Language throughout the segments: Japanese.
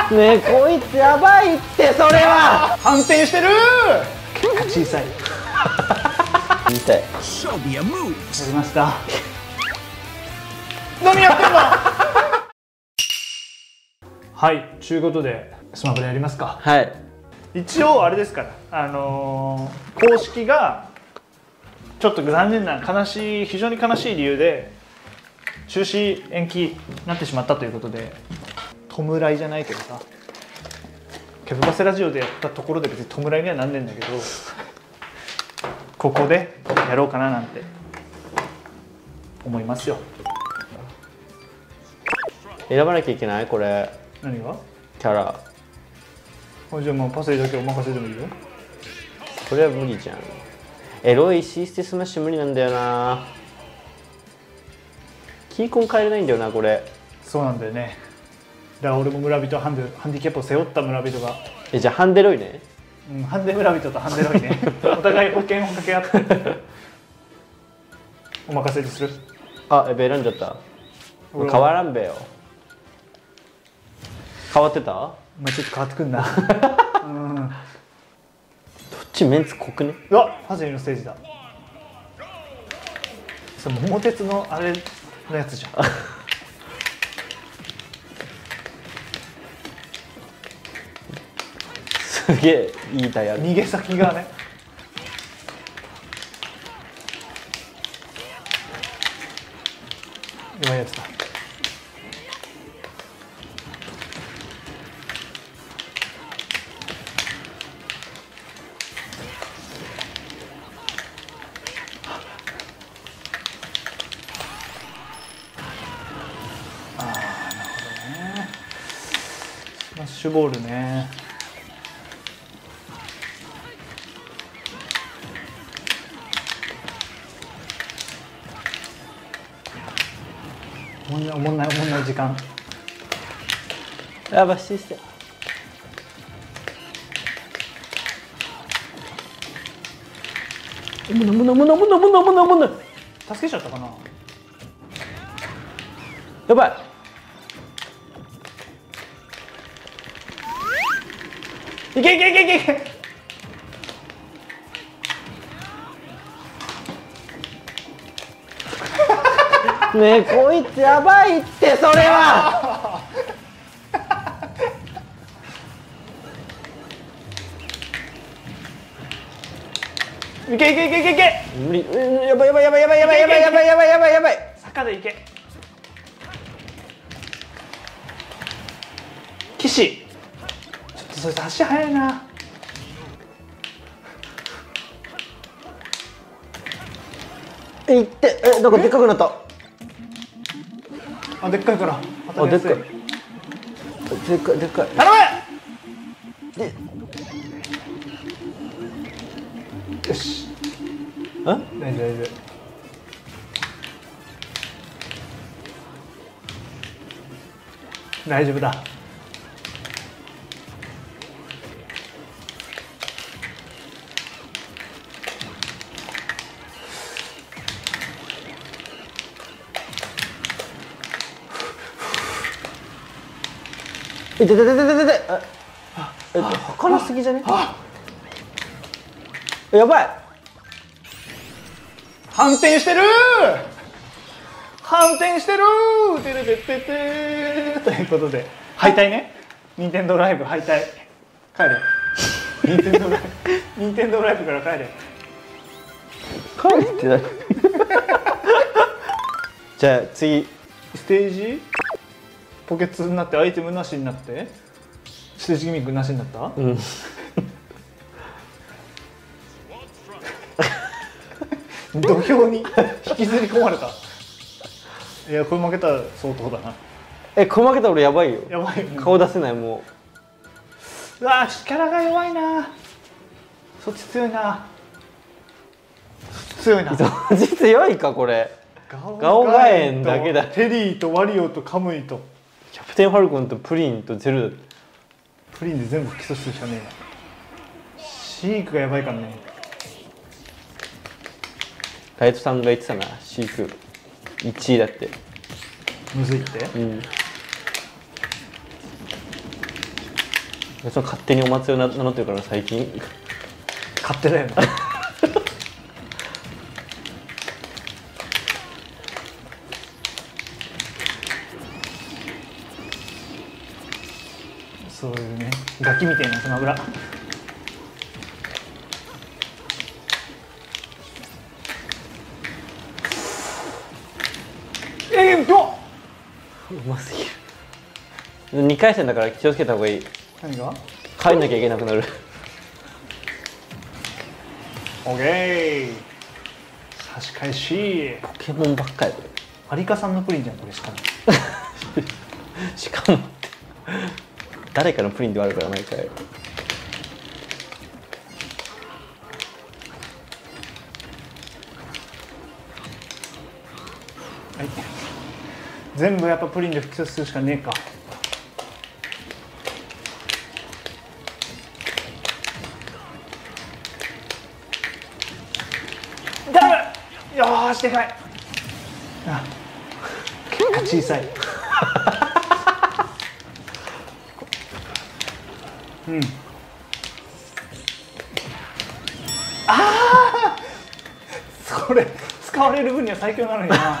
ねえこいつやばいってそれは。 反転してる。結果小さい。 小さい。 やりました。何やってんの。はい、ということでスマブラやりますか。 はい。 一応あれですから公式がちょっと残念な悲しい非常に悲しい理由で中止延期になってしまったということで、弔いじゃないけどさ、ケブバセラジオでやったところで別に弔いにはなんねんだけど、ここでやろうかななんて思いますよ。 選ばなきゃいけないこれ。 何が？ キャラ。 じゃあもうパセリだけお任せでもいいよ。 これは無理じゃん。エロいシステスマッシュ無理なんだよな。キーコン変えれないんだよなこれ。 そうなんだよね。だから俺も村人ハンディキャップを背負った村人が。 じゃあハンデロイね。 うん、ハンデ村人とハンデロイね。お互い保険を掛け合ってお任せにする。 あ、やべ選んじゃった。変わらんべよ。変わってた？ まあちょっと変わってくんな。うん、 どっちメンツ濃くね？ うわ、パセリのステージだ。それ桃鉄のあれのやつじゃん。 すげえいいタイヤ。 逃げ先がね。弱いやつだ。スマッシュボールね。おもんない時間。 やばしして。むなむなむなむなむなむなむな。 助けちゃったかな。 やばい。 いけいけいけいけいけ。 ねえこいつやばいってそれは。 いけいけいけいけいけ。 無理。やばいやばいやばいやばいやばいやばいやばいやばいやばいやばい。 坂でいけ。岸。ちょっとそれ足速いな。 いって、なんかでっかくなった。 あ、でっかいから。 あ、でっかい。でっかいでっかい。 頼め。よし。大丈夫大丈夫。大丈夫だ。 いててててててて。儚すぎじゃね？やばい。 反転してる。反転してる。てれてててということで敗退ね。任天堂ライブ敗退。帰れ。任天堂ライブから帰れ。 帰れってなる。じゃあ次ステージポケツになってアイテムなしになってステージギミックなしになった。 うん。 土俵に引きずり込まれた。いやこれ負けたら相当だな。 これ負けたら俺やばいよ。 やばい。 顔出せないもうわー力が弱いな。そっち強いな。強いな。 そっち強いかこれ。ガオガエンだけだ。 テリーとワリオとカムイとキャプテンファルコンとプリンとゼルダ。 プリンで全部基礎するしかねえ。シークがやばいからね。 ライトさんが言ってたな、シーク1位だって。 むずいって。 うん。 その勝手にお祭りを名乗ってるから最近勝手だよねそういうねガキみたいなスマブラうますぎる。2回戦だから気をつけた方がいい。 何が帰んなきゃいけなくなる。 オッケー差し返しポケモンばっかり。 有香さんのプリンじゃんこれしかもしかもって誰かのプリンではあるから毎回。 はい、全部やっぱプリンで吹き出するしかねえか。ダメ。よーしでかい。あ、結果小さい。うん。ああ、それ使われる分には最強なのにな。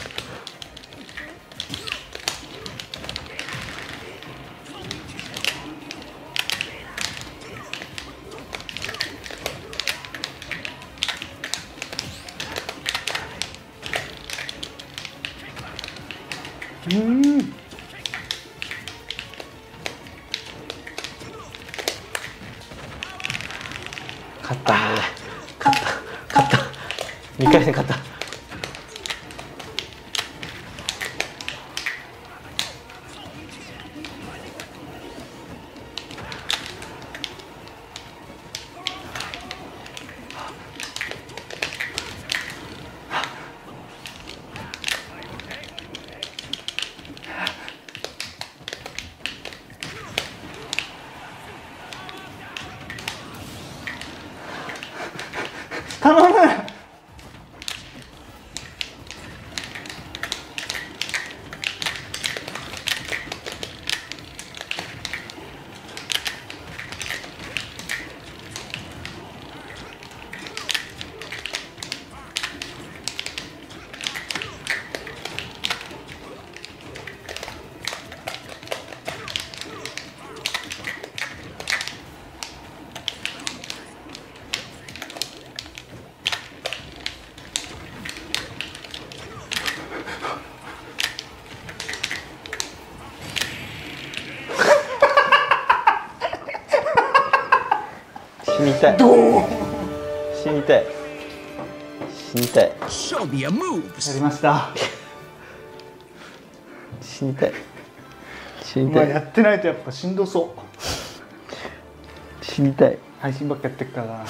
勝ったね。勝った2回戦勝った。 頼む。 死にたい。死にたい。死にたい。 やりました。 死にたい。死にたい。 やってないとやっぱしんどそう。 死にたい。 配信ばっかやってっからな。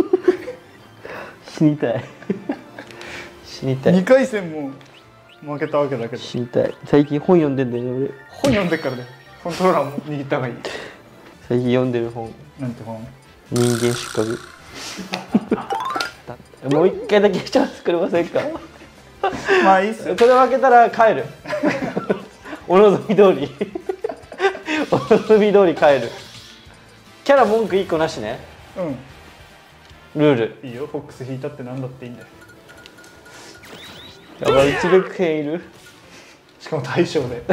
死にたい。死にたい。 2回戦も負けたわけだけど。 死にたい。最近本読んでんだよね俺。 本読んでっからね。コントローラーも握った方がいい。 最近読んでる本。 なんて本？ 人間失格。もう一回だけチャンスくれませんか。 まあいいっすよ。 これ負けたら帰る。お望み通り。お望み通り帰る。キャラ文句1個なしね。 うん。 ルール。 いいよ。フォックス引いたってなんだっていいんだよ。 やばい、一力編いる。 しかも大将で。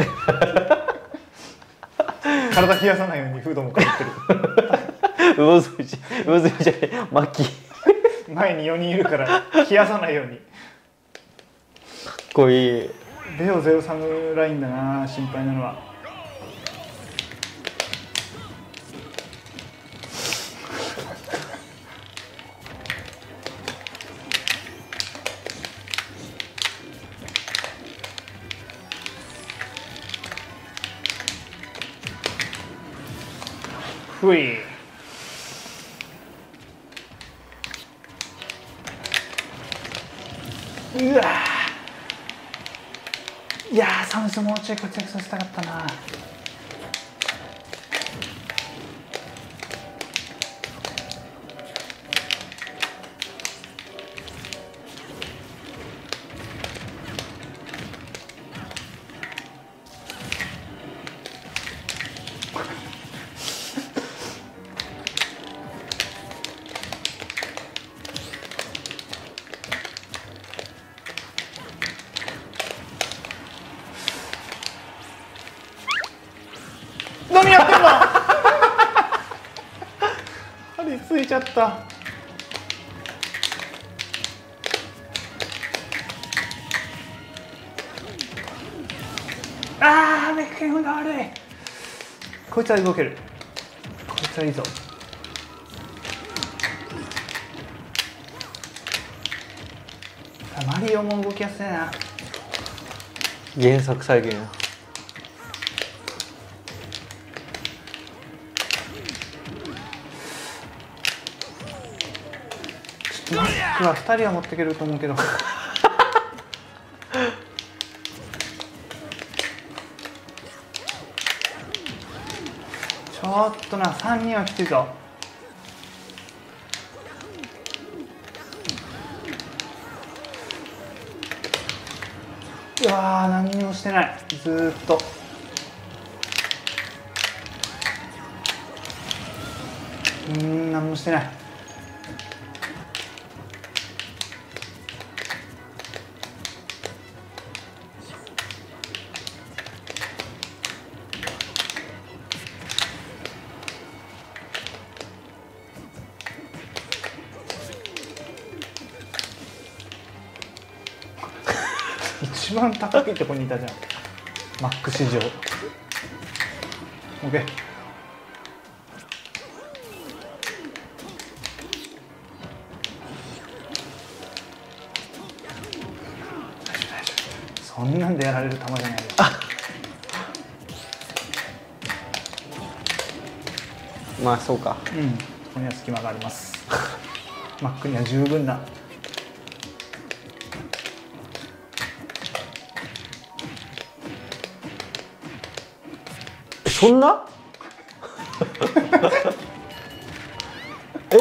体冷やさないようにフードもかぶってる。 魚住じゃねえ、マッキー。 前に4人いるから冷やさないように。 かっこいい。 レオゼロサムラインだな、心配なのは。ふい。うわ。いやー、サムスもうちょい活躍させたかったな。 何やってんの針ついちゃった。あー、メッケンが悪い。こいつは動ける。こいつはいいぞ。マリオも動きやすいな。 原作再現や。 マスクは2人は持っていけると思うけど。ちょっとな、3人はきついぞ。うわー、何にもしてない。ずーっと。何もしてない。一番高いとこにいたじゃん。マック史上。OK。そんなんでやられる球じゃないよ。 まあそうか。 うん、そこには隙間があります。マックには十分な。 そんなえ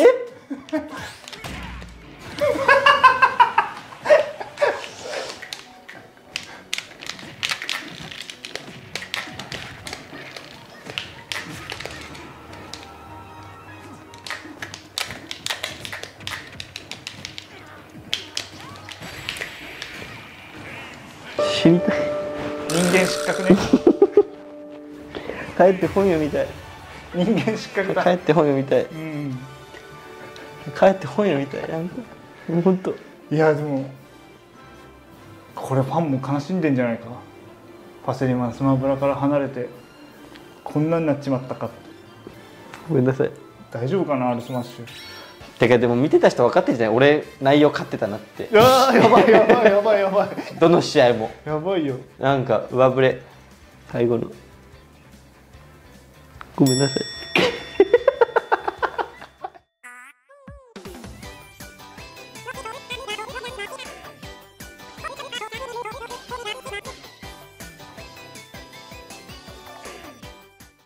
知りたい。 人間失格ね。 帰って本読みたい。 人間失格だ。 帰って本読みたい。 うん。 帰って本読みたい。なんか本当。 いやでもこれファンも悲しんでんじゃないか。パセリマンスマブラから離れてこんなになっちまったか。 ごめんなさい。 大丈夫かな、アルスマッシュ。 てかでも見てた人分かってるじゃない。俺内容勝ってたなって。 いやー、やばいやばいやばいやばい。 どの試合もやばいよ。 なんか上振れ。最後のごめんなさい。